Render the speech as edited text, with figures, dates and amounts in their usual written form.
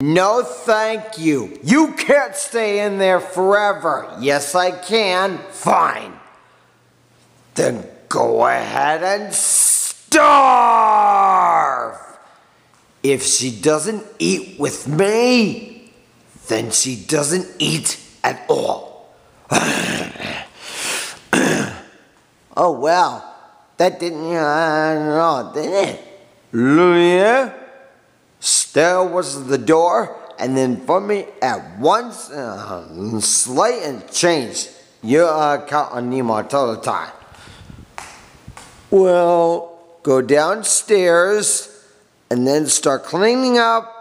No, thank you. You can't stay in there forever. Yes, I can. Fine. Then go ahead and starve. If she doesn't eat with me, then she doesn't eat at all. Oh, well, that didn't, did it? Yeah. There was the door, and then for me at once, slight and change. You count on Nemo all the time. Well, go downstairs, and then start cleaning up